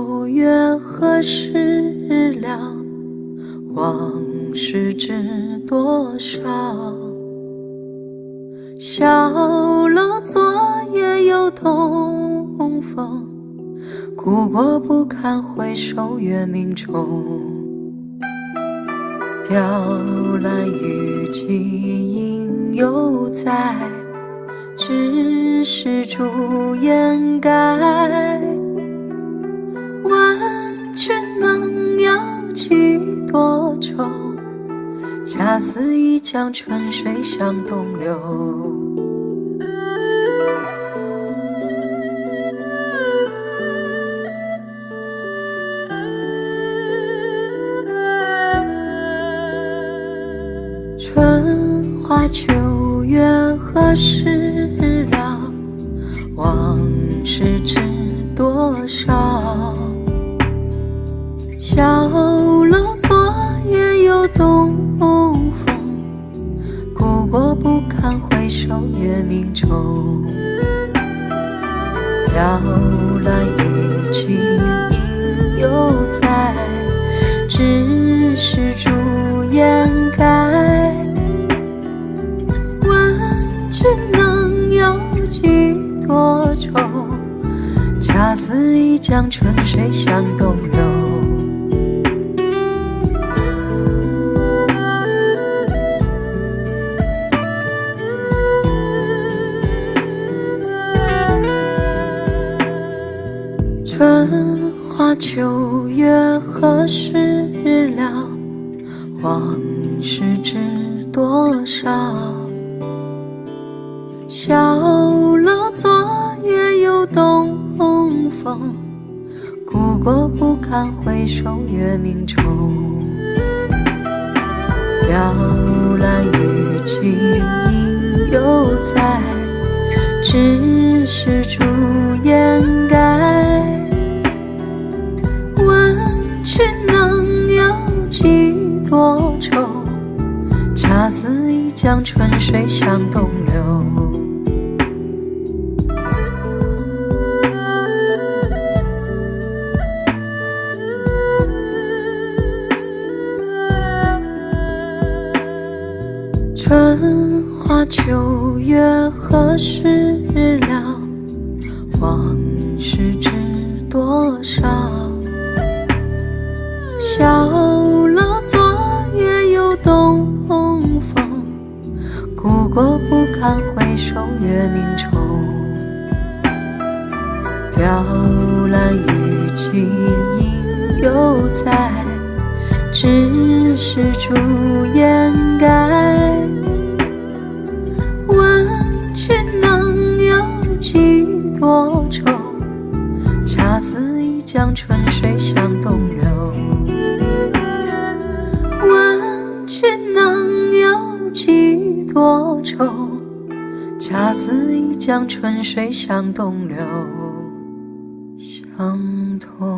秋月何时了？往事知多少？小楼昨夜又东风，故国不堪回首月明中。雕栏玉几应犹在，只是朱颜改。问君能有几多愁？恰似一江春水向东流。春花秋月何时了？往事知多少？小楼昨夜又东风，故国不堪回首月明中。雕栏玉几应犹在，只是朱颜改。问君能有几多愁？恰似一江春水向东流。春花秋月何时了？往事知多少？小楼昨夜又东风，故国不堪回首月明中。雕栏玉几应犹在，只是朱颜改。问君能有几多愁？恰似一江春水向东流。春花秋月何时了？往事知多少？小楼昨夜又东风，故国不堪回首月明中。雕栏玉几应犹在，只是朱颜改。问君能有几多愁？恰似一江春水向东流。问君能有几多愁？恰似一江春水向东流。相同。